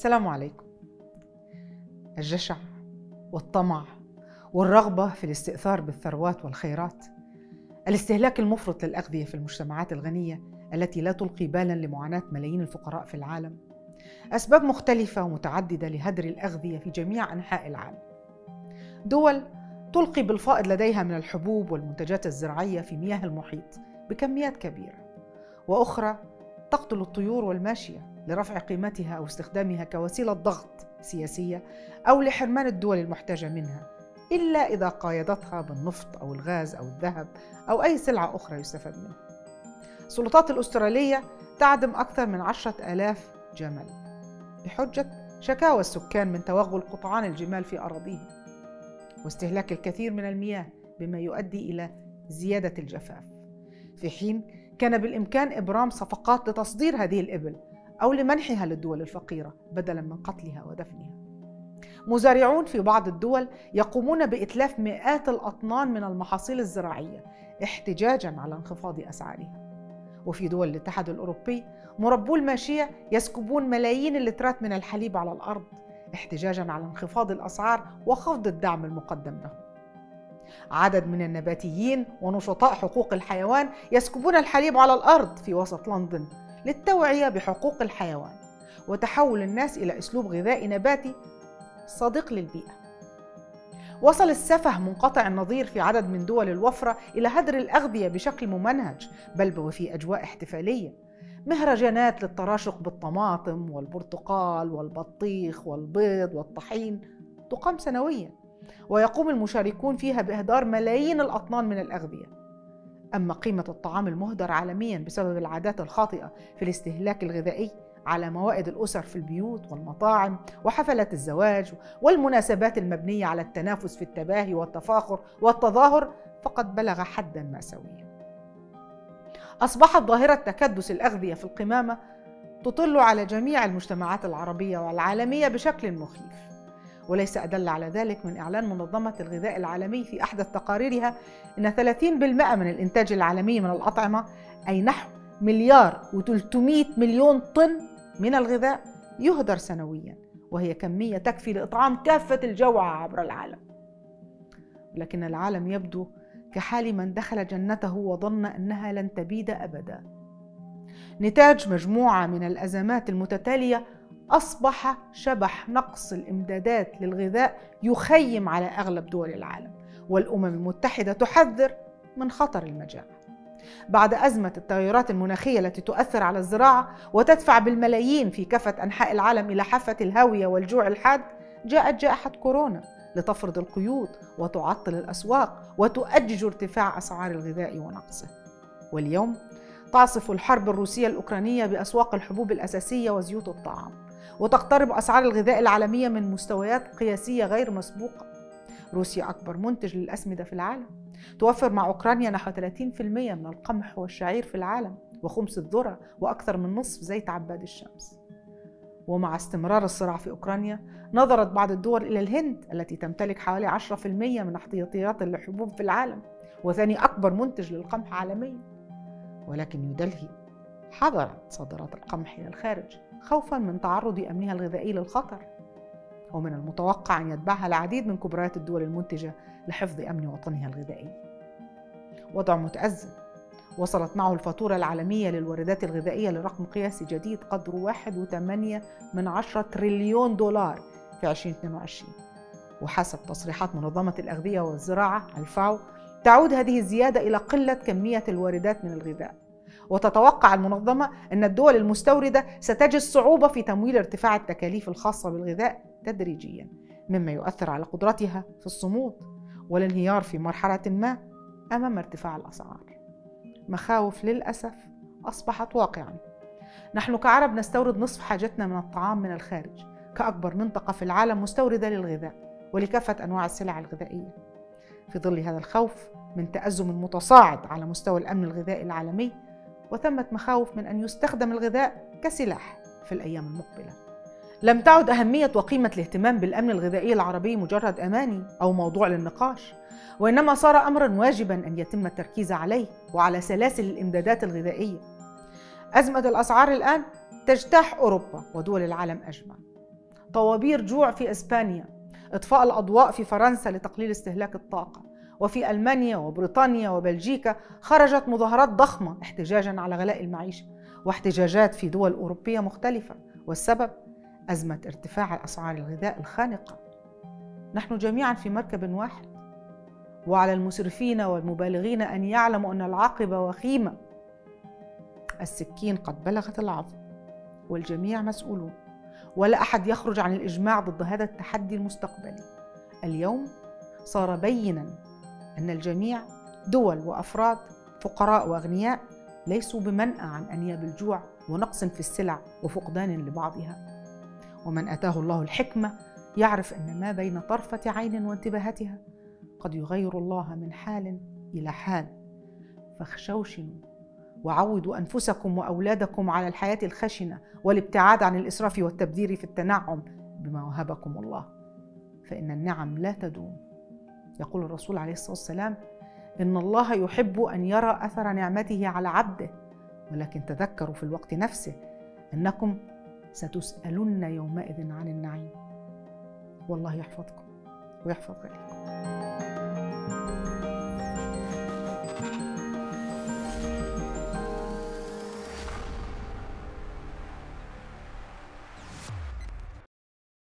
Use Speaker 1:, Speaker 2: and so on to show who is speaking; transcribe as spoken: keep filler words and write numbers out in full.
Speaker 1: السلام عليكم. الجشع والطمع والرغبة في الاستئثار بالثروات والخيرات، الاستهلاك المفرط للأغذية في المجتمعات الغنية التي لا تلقي بالاً لمعاناة ملايين الفقراء في العالم، أسباب مختلفة ومتعددة لهدر الأغذية في جميع أنحاء العالم. دول تلقي بالفائض لديها من الحبوب والمنتجات الزراعية في مياه المحيط بكميات كبيرة، وأخرى تقتل الطيور والماشية لرفع قيمتها أو استخدامها كوسيلة ضغط سياسية أو لحرمان الدول المحتاجة منها، إلا إذا قايضتها بالنفط أو الغاز أو الذهب أو أي سلعة أخرى يستفاد منها. السلطات الأسترالية تعدم أكثر من عشرة آلاف جمل بحجة شكاوى السكان من توغل قطعان الجمال في أراضيهم واستهلاك الكثير من المياه، بما يؤدي إلى زيادة الجفاف، في حين كان بالإمكان إبرام صفقات لتصدير هذه الإبل أو لمنحها للدول الفقيرة بدلاً من قتلها ودفنها. مزارعون في بعض الدول يقومون بإتلاف مئات الأطنان من المحاصيل الزراعية احتجاجاً على انخفاض أسعارها. وفي دول الاتحاد الأوروبي مربو الماشية يسكبون ملايين اللترات من الحليب على الأرض احتجاجاً على انخفاض الأسعار وخفض الدعم المقدم لهم. عدد من النباتيين ونشطاء حقوق الحيوان يسكبون الحليب على الأرض في وسط لندن للتوعية بحقوق الحيوان وتحول الناس إلى أسلوب غذائي نباتي صديق للبيئة. وصل السفه منقطع النظير في عدد من دول الوفرة إلى هدر الأغذية بشكل ممنهج، بل وفي أجواء احتفالية، مهرجانات للتراشق بالطماطم والبرتقال والبطيخ والبيض والطحين تقام سنوياً، ويقوم المشاركون فيها بإهدار ملايين الأطنان من الأغذية. أما قيمة الطعام المهدر عالمياً بسبب العادات الخاطئة في الاستهلاك الغذائي على موائد الأسر في البيوت والمطاعم وحفلات الزواج والمناسبات المبنية على التنافس في التباهي والتفاخر والتظاهر، فقد بلغ حداً مأساوياً. أصبحت ظاهرة تكدس الأغذية في القمامة تطل على جميع المجتمعات العربية والعالمية بشكل مخيف، وليس أدل على ذلك من إعلان منظمة الغذاء العالمي في أحدث تقاريرها أن ثلاثين بالمئة من الإنتاج العالمي من الأطعمة، أي نحو مليار وثلاثمئة مليون طن من الغذاء، يهدر سنوياً، وهي كمية تكفي لإطعام كافة الجوعى عبر العالم. لكن العالم يبدو كحال من دخل جنته وظن أنها لن تبيد أبداً. نتاج مجموعة من الأزمات المتتالية أصبح شبح نقص الإمدادات للغذاء يخيم على أغلب دول العالم، والأمم المتحدة تحذر من خطر المجاعة. بعد أزمة التغيرات المناخية التي تؤثر على الزراعة وتدفع بالملايين في كافة أنحاء العالم إلى حافة الهاوية والجوع الحاد، جاءت جائحة كورونا لتفرض القيود وتعطل الأسواق وتؤجج ارتفاع أسعار الغذاء ونقصه. واليوم تعصف الحرب الروسية الأوكرانية بأسواق الحبوب الأساسية وزيوت الطعام، وتقترب أسعار الغذاء العالمية من مستويات قياسية غير مسبوقة. روسيا أكبر منتج للأسمدة في العالم، توفر مع أوكرانيا نحو ثلاثين بالمئة من القمح والشعير في العالم وخمس الذرة وأكثر من نصف زيت عباد الشمس. ومع استمرار الصراع في أوكرانيا، نظرت بعض الدول إلى الهند التي تمتلك حوالي عشرة بالمئة من احتياطيات الحبوب في العالم وثاني أكبر منتج للقمح عالميا. ولكن نيودلهي حظرت صادرات القمح إلى الخارج خوفاً من تعرض أمنها الغذائي للخطر، ومن المتوقع أن يتبعها العديد من كبريات الدول المنتجة لحفظ أمن وطنها الغذائي. وضع متأزم وصلت معه الفاتورة العالمية للواردات الغذائية لرقم قياسي جديد قدره واحد فاصلة ثمانية من عشرة تريليون دولار في ألفين واثنين وعشرين. وحسب تصريحات منظمة الأغذية والزراعة الفاو، تعود هذه الزيادة إلى قلة كمية الواردات من الغذاء، وتتوقع المنظمة أن الدول المستوردة ستجد صعوبة في تمويل ارتفاع التكاليف الخاصة بالغذاء تدريجياً، مما يؤثر على قدرتها في الصمود والانهيار في مرحلة ما أمام ارتفاع الأسعار. مخاوف للأسف أصبحت واقعاً. نحن كعرب نستورد نصف حاجتنا من الطعام من الخارج، كأكبر منطقة في العالم مستوردة للغذاء ولكافة أنواع السلع الغذائية. في ظل هذا الخوف من تأزم متصاعد على مستوى الأمن الغذائي العالمي، وثمة مخاوف من أن يستخدم الغذاء كسلاح في الأيام المقبلة. لم تعد أهمية وقيمة الاهتمام بالأمن الغذائي العربي مجرد أماني أو موضوع للنقاش، وإنما صار أمراً واجباً أن يتم التركيز عليه وعلى سلاسل الإمدادات الغذائية. أزمة الأسعار الآن تجتاح أوروبا ودول العالم أجمع، طوابير جوع في إسبانيا، إطفاء الأضواء في فرنسا لتقليل استهلاك الطاقة، وفي ألمانيا وبريطانيا وبلجيكا خرجت مظاهرات ضخمة احتجاجاً على غلاء المعيشة، واحتجاجات في دول أوروبية مختلفة، والسبب أزمة ارتفاع أسعار الغذاء الخانقة. نحن جميعاً في مركب واحد، وعلى المسرفين والمبالغين أن يعلموا أن العاقبة وخيمة. السكين قد بلغت العظم، والجميع مسؤولون، ولا أحد يخرج عن الإجماع ضد هذا التحدي المستقبلي. اليوم صار بيناً أن الجميع، دول وأفراد، فقراء وأغنياء، ليسوا بمنأى عن أنياب الجوع ونقص في السلع وفقدان لبعضها. ومن أتاه الله الحكمة يعرف أن ما بين طرفة عين وانتباهتها قد يغير الله من حال إلى حال. فاخشوشنوا وعودوا أنفسكم وأولادكم على الحياة الخشنة والابتعاد عن الإسراف والتبذير في التنعم بما وهبكم الله، فإن النعم لا تدوم. يقول الرسول عليه الصلاة والسلام: إن الله يحب أن يرى أثر نعمته على عبده، ولكن تذكروا في الوقت نفسه أنكم ستسألن يومئذ عن النعيم. والله يحفظكم ويحفظ غيركم.